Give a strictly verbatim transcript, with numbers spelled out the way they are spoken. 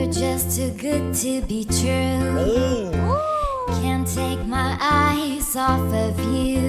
just too good to be true. Oh. Can't take my eyes off of you.